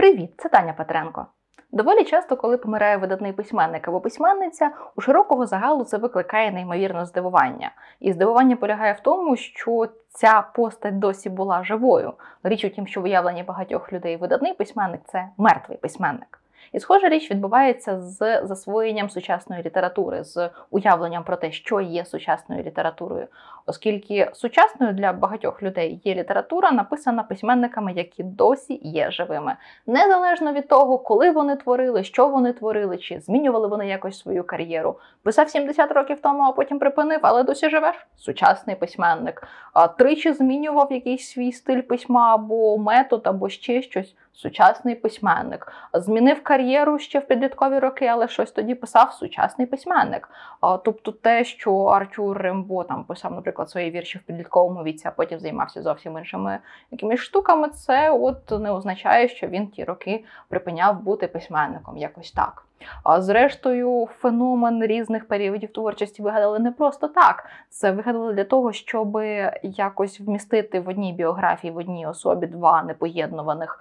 Привіт, це Таня Петренко. Доволі часто, коли помирає видатний письменник або письменниця, у широкого загалу це викликає неймовірне здивування. І здивування полягає в тому, що ця постать досі була живою. Річ у тім, що в уявленні багатьох людей видатний письменник – це мертвий письменник. І схожа річ відбувається з засвоєнням сучасної літератури, з уявленням про те, що є сучасною літературою. Оскільки сучасною для багатьох людей є література, написана письменниками, які досі є живими. Незалежно від того, коли вони творили, що вони творили, чи змінювали вони якось свою кар'єру. Писав 70 років тому, а потім припинив, але досі живеш? Сучасний письменник. Тричі змінював якийсь свій стиль письма або метод, або ще щось. Сучасний письменник. Змінив кар'єру ще в підліткові роки, але щось тоді писав. Сучасний письменник. Тобто те, що Артюр Рембо там писав, наприклад, свої вірші в підлітковому віці, а потім займався зовсім іншими якимись штуками, це от не означає, що він ті роки припиняв бути письменником. Якось так. Зрештою, феномен різних періодів творчості вигадали не просто так. Це вигадали для того, щоб якось вмістити в одній біографії, в одній особі два непоєднуваних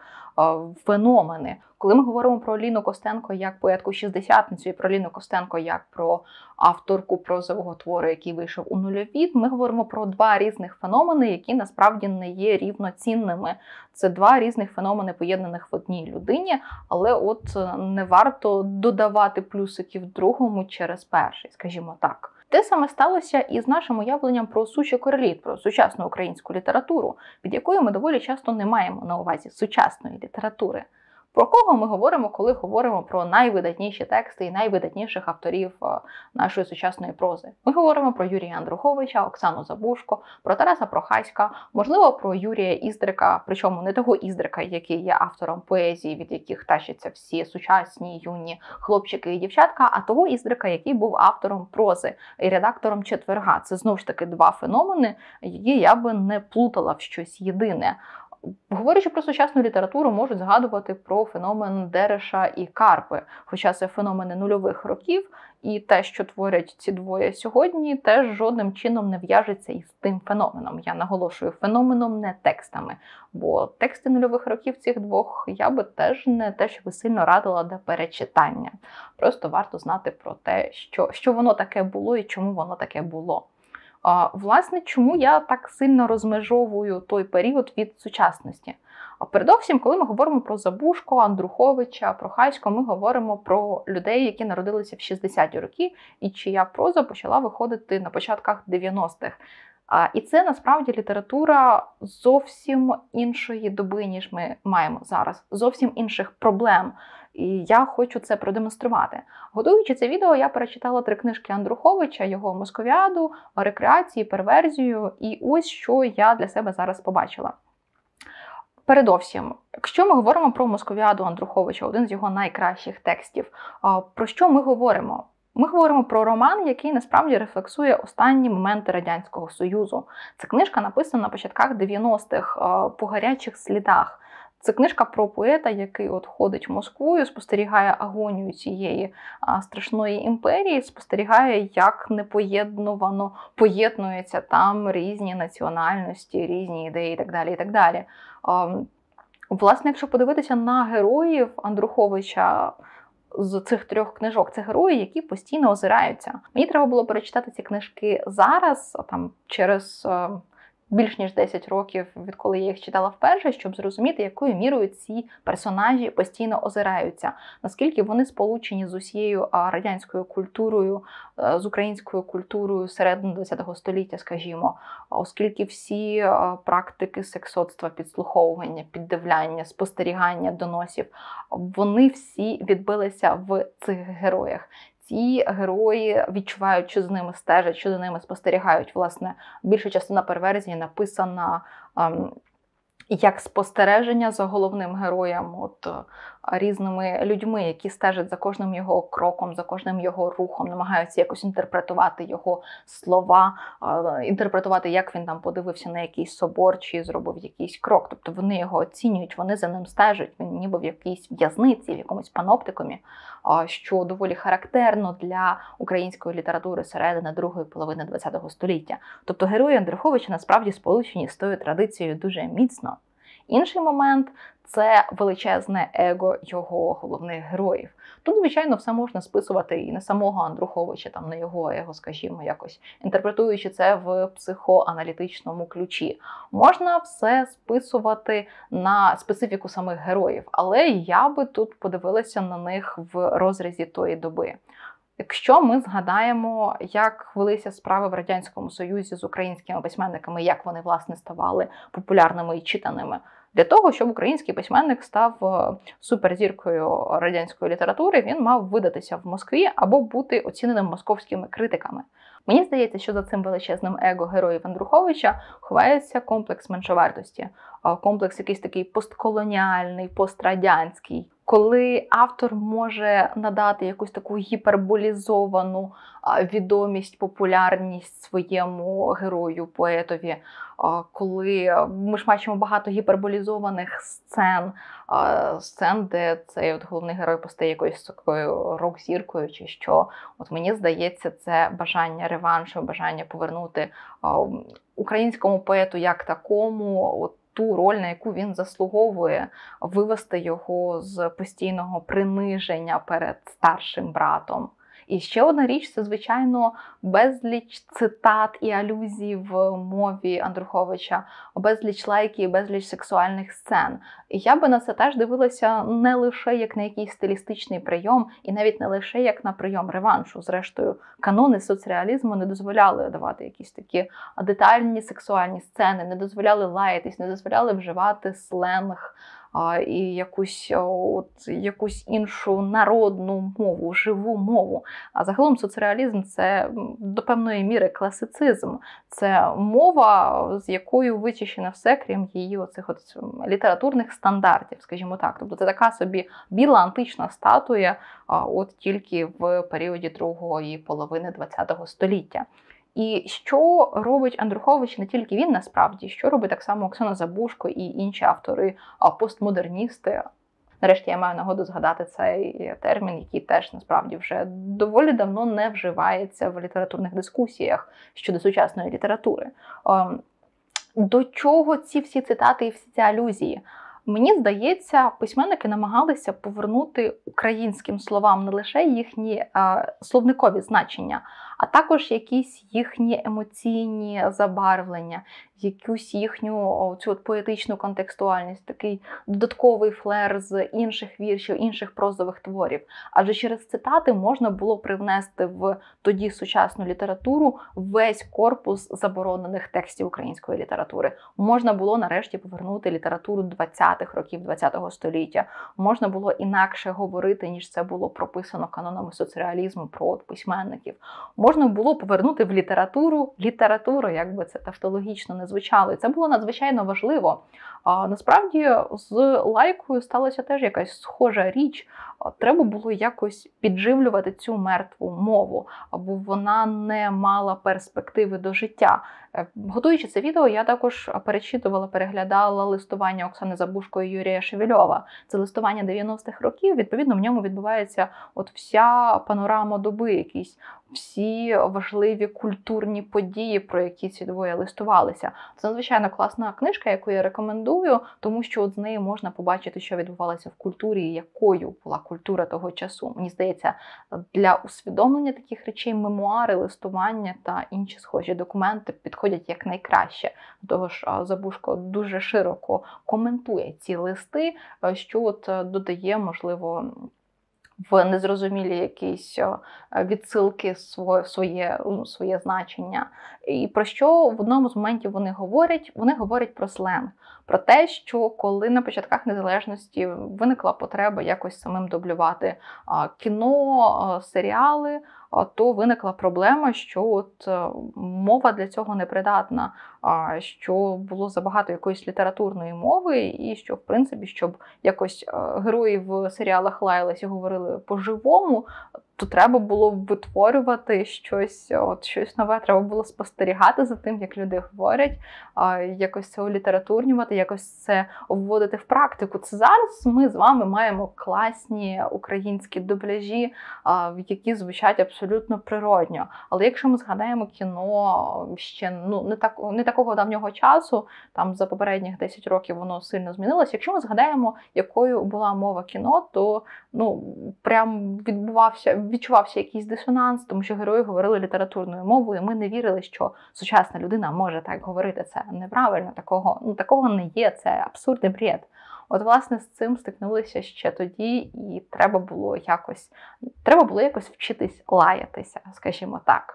феномени. Коли ми говоримо про Ліну Костенко як поетку-шістдесятницю і про Ліну Костенко як про авторку прозового твору, який вийшов у нульові, ми говоримо про два різних феномени, які насправді не є рівноцінними. Це два різних феномени, поєднаних в одній людині, але от не варто додавати плюсиків другому через перший, скажімо так. Те саме сталося і з нашим уявленням про сучий кореліт, про сучасну українську літературу, від якої ми доволі часто не маємо на увазі сучасної літератури. Про кого ми говоримо, коли говоримо про найвидатніші тексти і найвидатніших авторів нашої сучасної прози? Ми говоримо про Юрія Андруховича, Оксану Забужко, про Тараса Прохаська, можливо, про Юрія Іздрика, причому не того Іздрика, який є автором поезії, від яких тащаться всі сучасні, юні хлопчики і дівчатка, а того Іздрика, який був автором прози і редактором «Четверга». Це, знову ж таки, два феномени, які я би не плутала в щось єдине. Говорячи про сучасну літературу, можуть згадувати про феномен Дереша і Карпи, хоча це феномени нульових років, і те, що творять ці двоє сьогодні, теж жодним чином не в'яжеться із тим феноменом. Я наголошую, феноменом, не текстами, бо тексти нульових років цих двох я би теж не те, що сильно радила до перечитання. Просто варто знати про те, що воно таке було і чому воно таке було. Власне, чому я так сильно розмежовую той період від сучасності? Передовсім, коли ми говоримо про Забужко, Андруховича, Прохасько, ми говоримо про людей, які народилися в 60-ті роки, і чия проза почала виходити на початках 90-х. І це, насправді, література зовсім іншої доби, ніж ми маємо зараз, зовсім інших проблем. І я хочу це продемонструвати. Готуючи це відео, я перечитала 3 книжки Андруховича, його «Московіаду», «Рекреації», «Перверзію», і ось що я для себе зараз побачила. Передовсім, якщо ми говоримо про «Московіаду» Андруховича, один з його найкращих текстів, про що ми говоримо? Ми говоримо про роман, який насправді рефлексує останні моменти Радянського Союзу. Це книжка написана на початках 90-х, по гарячих слідах. Це книжка про поета, який от ходить в Москву, спостерігає агонію цієї страшної імперії, спостерігає, як непоєднувано поєднуються там різні національності, різні ідеї і так далі, і так далі. Власне, якщо подивитися на героїв Андруховича з цих 3 книжок, це герої, які постійно озираються. Мені треба було перечитати ці книжки зараз, там через більш ніж 10 років, відколи я їх читала вперше, щоб зрозуміти, якою мірою ці персонажі постійно озираються, наскільки вони сполучені з усією радянською культурою, з українською культурою середини ХХ століття, скажімо, оскільки всі практики сексотства, підслуховування, піддивляння, спостерігання, доносів, вони всі відбилися в цих героях. Ці герої відчувають, що з ними стежать, що за ними спостерігають. Власне, більша частина «Перверзії» написана як спостереження за головним героєм, різними людьми, які стежать за кожним його кроком, за кожним його рухом, намагаються якось інтерпретувати його слова, інтерпретувати, як він там подивився на якийсь собор чи зробив якийсь крок. Тобто вони його оцінюють, вони за ним стежать, він ніби в якійсь в'язниці, в якомусь паноптикумі, що доволі характерно для української літератури середини другої половини ХХ століття. Тобто герої Андруховича насправді сполучені з тою традицією дуже міцно. Інший момент – це величезне его його головних героїв. Тут, звичайно, все можна списувати і на самого Андруховича, там, на його его, скажімо, якось інтерпретуючи це в психоаналітичному ключі. Можна все списувати на специфіку самих героїв, але я би тут подивилася на них в розрізі тої доби. Якщо ми згадаємо, як велися справи в Радянському Союзі з українськими письменниками, як вони, власне, ставали популярними і читаними, для того, щоб український письменник став суперзіркою радянської літератури, він мав видатися в Москві або бути оціненим московськими критиками. Мені здається, що за цим величезним его героїв Андруховича ховається комплекс меншовартості, комплекс якийсь такий постколоніальний, пострадянський, коли автор може надати якусь таку гіперболізовану відомість, популярність своєму герою, поетові, коли ми ж бачимо багато гіперболізованих сцен, де цей головний герой постає якоюсь такою рок-зіркою чи що. От мені здається, це бажання реваншу, бажання повернути українському поету як такому ту роль, на яку він заслуговує, вивести його з постійного приниження перед старшим братом. І ще одна річ – це, звичайно, безліч цитат і алюзій в мові Андруховича, безліч лайків, безліч сексуальних сцен. І я би на це теж дивилася не лише як на якийсь стилістичний прийом, і навіть не лише як на прийом реваншу. Зрештою, канони соцреалізму не дозволяли давати якісь такі детальні сексуальні сцени, не дозволяли лаятись, не дозволяли вживати сленг, і якусь іншу народну мову, живу мову. А загалом соцреалізм – це до певної міри класицизм. Це мова, з якою вичищено все, крім її оцих літературних стандартів, скажімо так. Тобто це така собі біла антична статуя, тільки в періоді другої половини ХХ століття. І що робить Андрухович, не тільки він насправді, що робить так само Оксана Забужко і інші автори, постмодерністи. Нарешті я маю нагоду згадати цей термін, який теж насправді вже доволі давно не вживається в літературних дискусіях щодо сучасної літератури. До чого ці всі цитати і всі ці алюзії? Мені здається, письменники намагалися повернути українським словам не лише їхні словникові значення, а також якісь їхні емоційні забарвлення, якусь їхню цю поетичну контекстуальність, такий додатковий флер з інших віршів, інших прозових творів. Адже через цитати можна було привнести в тоді сучасну літературу весь корпус заборонених текстів української літератури. Можна було нарешті повернути літературу 20-х років ХХ століття. Можна було інакше говорити, ніж це було прописано канонами соцреалізму про письменників. Можна було повернути в літературу, як би це тавтологічно не звучало. І це було надзвичайно важливо. Насправді, з лайкою сталася теж якась схожа річ. Треба було якось підживлювати цю мертву мову, бо вона не мала перспективи до життя. Готуючи це відео, я також переглядала листування Оксани Забужко і Юрія Шевельова. Це листування 90-х років, відповідно, в ньому відбувається вся панорама доби, якісь всі важливі культурні події, про які ці двоє листувалися. Це надзвичайно класна книжка, яку я рекомендую, тому що з неї можна побачити, що відбувалося в культурі і якою була культура того часу. Мені здається, для усвідомлення таких речей мемуари, листування та інші схожі документи підходять якнайкраще. До того ж, Забужко дуже широко коментує ці листи, що додає, можливо, в незрозумілі якісь відсилки своє значення. І про що в одному з моментів вони говорять? Вони говорять про сленг. Про те, що коли на початках незалежності виникла потреба якось самим дублювати кіно, серіали, то виникла проблема, що мова для цього непридатна, що було забагато якоїсь літературної мови, і що, в принципі, щоб якось герої в серіалах лаялись і говорили по-живому, то треба було витворювати щось нове, треба було спостерігати за тим, як люди говорять, якось це улітературнювати, якось це вводити в практику. Це зараз ми з вами маємо класні українські дубляжі, які звучать абсолютно природньо. Але якщо ми згадаємо кіно ще не такого давнього часу, там за попередніх 10 років воно сильно змінилося. Якщо ми згадаємо, якою була мова кіно, то прям відчувався якийсь дисонанс, тому що герої говорили літературною мовою, і ми не вірили, що сучасна людина може так говорити. Це неправильно, такого не є, це абсурдний бред. От, власне, з цим стикнулися ще тоді, і треба було якось вчитись лаятися, скажімо так.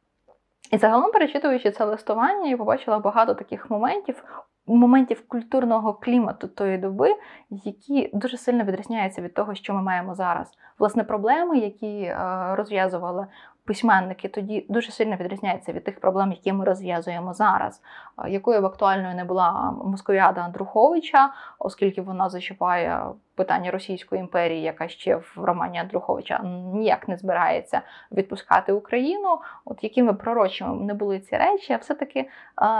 І загалом, перечитуючи це листування, я побачила багато таких моментів культурного клімату тої доби, які дуже сильно відрізняються від того, що ми маємо зараз. Власне, проблеми, які розв'язували письменники тоді, дуже сильно відрізняються від тих проблем, які ми розв'язуємо зараз. Якою б актуальною не була Московіада Андруховича, оскільки вона зачіпає питання Російської імперії, яка ще в романі Андруховича ніяк не збирається відпускати Україну. От якими пророчими не були ці речі, а все-таки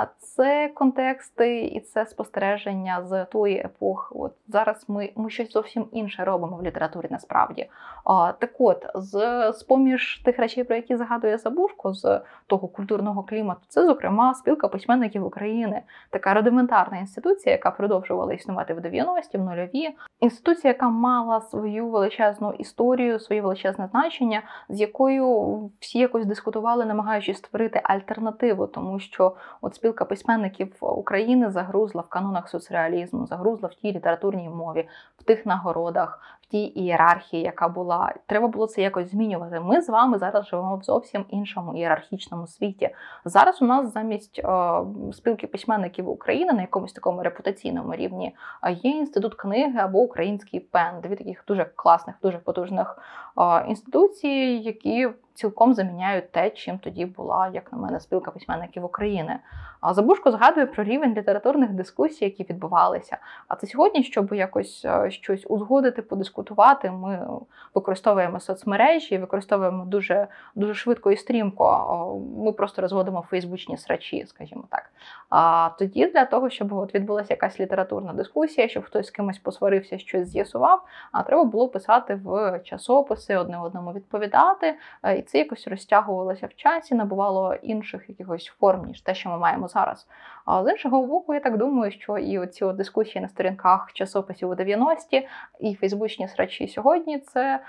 це контексти і це спостереження з тої епохи. От зараз ми щось зовсім інше робимо в літературі насправді. Так от, з-поміж тих речей, про які згадує Забушко, з того культурного клімату, це, зокрема, спілка письменників України. Така рудиментарна інституція, яка продовжувала існувати в 90-ті, в нульові. Інституція, яка мала свою величезну історію, своє величезне значення, з якою всі якось дискутували, намагаючись створити альтернативу, тому що от спілка письменників України загрузла в канонах соцреалізму, загрузла в тій літературній мові, в тих нагородах, в тій ієрархії, яка була. Треба було це якось змінювати. Ми з вами зараз живемо в зовсім іншому ієрархічному світі. Зараз у нас замість спілки письменників України на якомусь такому репутаційному рівні є інститут книги або український ПЕН. Дві таких дуже класних, дуже потужних інституції, які цілком заміняють те, чим тоді була, як на мене, спілка письменників України. Забушко згадує про рівень літературних дискусій, які відбувалися. А це сьогодні, щоб якось щось узгодити, подискутувати, ми використовуємо соцмережі, використовуємо дуже, дуже швидко і стрімко. Ми просто розводимо фейсбучні срачі, скажімо так. А тоді для того, щоб от відбулася якась літературна дискусія, щоб хтось з кимось посварився, щось з'ясував, треба було писати в часописи, одне одному відповідати. І це якось розтягувалося в часі, набувало інших якихось форм, ніж те, що ми маємо зараз. А з іншого боку, я так думаю, що і оці дискусії на сторінках часописів у 90-ті, і фейсбучні срачі сьогодні – це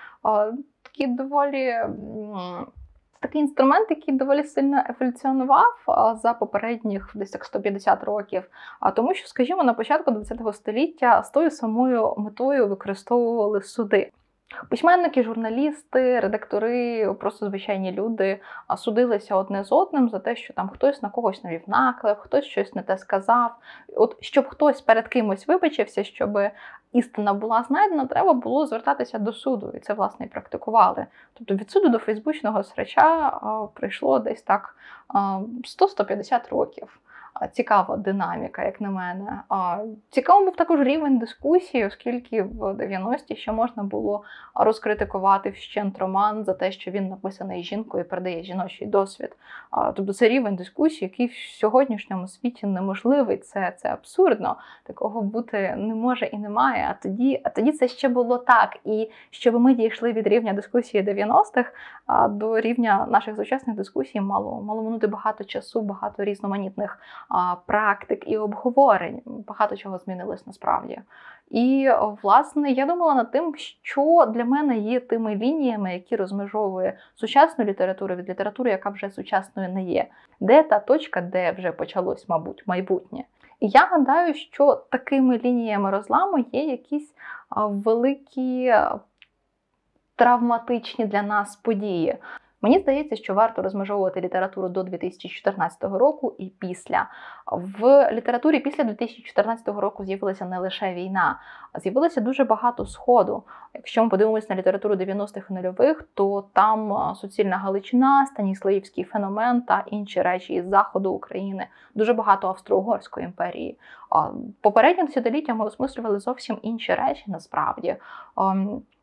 такий інструмент, який доволі сильно еволюціонував за попередніх десь так 150 років. Тому що, скажімо, на початку ХХ століття з тою самою метою використовували суди. Письменники, журналісти, редактори, просто звичайні люди судилися одне з одним за те, що там хтось на когось навів наклеп, хтось щось не те сказав. От щоб хтось перед кимось вибачився, щоб істина була знайдена, треба було звертатися до суду. І це, власне, і практикували. Тобто від суду до фейсбучного срача прийшло десь так 100-150 років. Цікава динаміка, як на мене. Цікавим був також рівень дискусії, оскільки в 90-ті ще можна було розкритикувати вщент роман за те, що він написаний жінкою і передає жіночий досвід. Тобто це рівень дискусії, який в сьогоднішньому світі неможливий. Це абсурдно. Такого бути не може і немає. А тоді це ще було так. І щоб ми дійшли від рівня дискусії 90-х до рівня наших сучасних дискусій, мало минути багато часу, багато різноманітних практик і обговорень. Багато чого змінилось насправді. І, власне, я думала над тим, що для мене є тими лініями, які розмежовує сучасну літературу від літератури, яка вже сучасною не є. Де та точка, де вже почалось, мабуть, майбутнє. І я гадаю, що такими лініями розламу є якісь великі травматичні для нас події. Мені здається, що варто розмежовувати літературу до 2014 року і після. В літературі після 2014 року з'явилася не лише війна, а з'явилося дуже багато Сходу. Якщо ми подивимося на літературу 90-х і нульових, то там суцільна Галичина, Станіславівський феномен та інші речі із заходу України. Дуже багато Австро-Угорської імперії. Попереднім десятиліттям ми осмислювали зовсім інші речі насправді.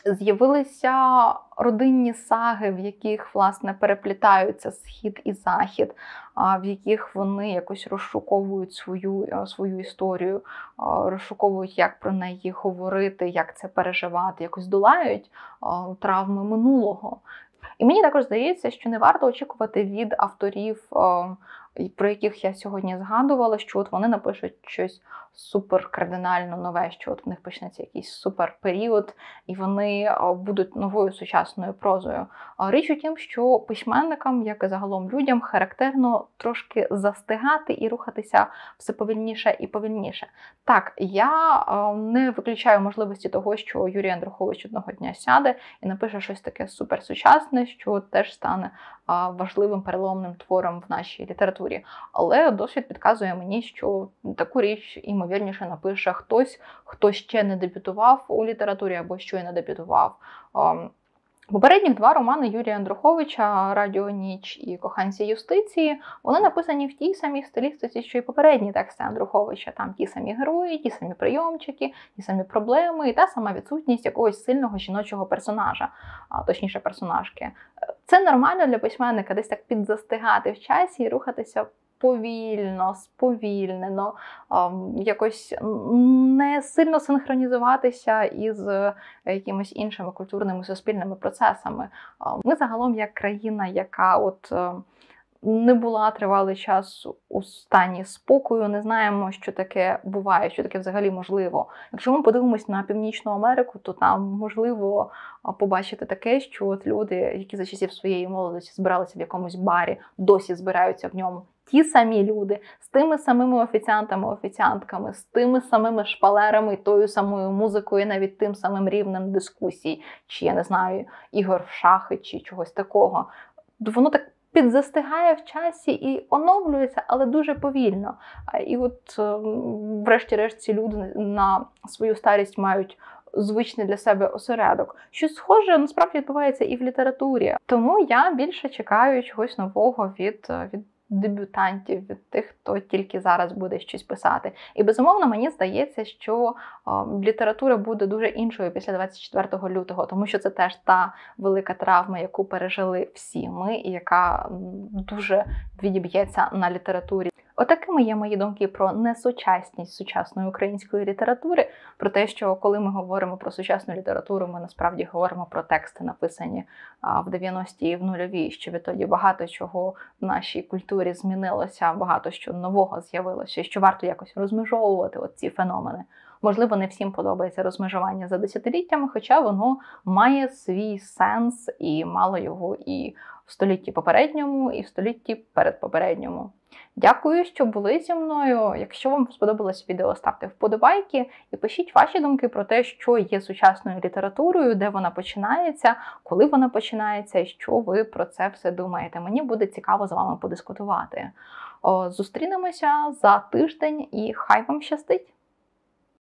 З'явилися родинні саги, в яких, власне, переплітаються схід і захід, в яких вони якось розшуковують свою історію, розшуковують, як про неї говорити, як це переживати, якось долають травми минулого. І мені також здається, що не варто очікувати від авторів, про яких я сьогодні згадувала, що от вони напишуть щось супер кардинально нове, що от в них почнеться якийсь супер період, і вони будуть новою сучасною прозою. Річ у тім, що письменникам, як і загалом людям, характерно трошки застигати і рухатися все повільніше і повільніше. Так, я не виключаю можливості того, що Юрій Андрухович одного дня сяде і напише щось таке суперсучасне, що теж стане важливим переломним твором в нашій літературі. Але досвід підказує мені, що таку річ, ймовірніше, напише хтось, хто ще не дебютував у літературі або щойно дебютував. Попередніх два романи Юрія Андруховича «Радіо Ніч» і «Коханці юстиції» вони написані в тій самій стилістиці, що й попередні тексти Андруховича. Там ті самі герої, ті самі прийомчики, ті самі проблеми і та сама відсутність якогось сильного жіночого персонажа, точніше персонажки. Це нормально для письменника десь так підзастигати в часі і рухатися повільно, сповільнено, якось не сильно синхронізуватися із якимись іншими культурними суспільними процесами. Ми загалом як країна, яка не була тривалий час у стані спокою, не знаємо, що таке буває, що таке взагалі можливо. Якщо ми подивимось на Північну Америку, то там можливо побачити таке, що от люди, які за часів своєї молодості збиралися в якомусь барі, досі збираються в ньому. Ті самі люди, з тими самими офіціантами, офіціантками, з тими самими шпалерами, тою самою музикою, навіть тим самим рівнем дискусій, чи, я не знаю, ігор в шахи, чи чогось такого. Воно так підзастигає в часі і оновлюється, але дуже повільно. І от, врешті-решт, ці люди на свою старість мають звичний для себе осередок. Щось схоже, насправді, відбувається і в літературі. Тому я більше чекаю чогось нового від дебютантів, від тих, хто тільки зараз буде щось писати. І, безумовно, мені здається, що література буде дуже іншою після 24 лютого, тому що це теж та велика травма, яку пережили всі ми, і яка дуже відіб'ється на літературі. Отакими є мої думки про несучасність сучасної української літератури, про те, що коли ми говоримо про сучасну літературу, ми насправді говоримо про тексти, написані в 90-ті і в нульові, що відтоді багато чого в нашій культурі змінилося, багато що нового з'явилося, і що варто якось розмежовувати ці феномени. Можливо, не всім подобається розмежування за десятиліттями, хоча воно має свій сенс і мало його і в столітті попередньому, і в столітті передпопередньому. Дякую, що були зі мною. Якщо вам сподобалось відео, ставте вподобайки і пишіть ваші думки про те, що є сучасною літературою, де вона починається, коли вона починається і що ви про це все думаєте. Мені буде цікаво з вами подискутувати. Зустрінемося за тиждень і хай вам щастить!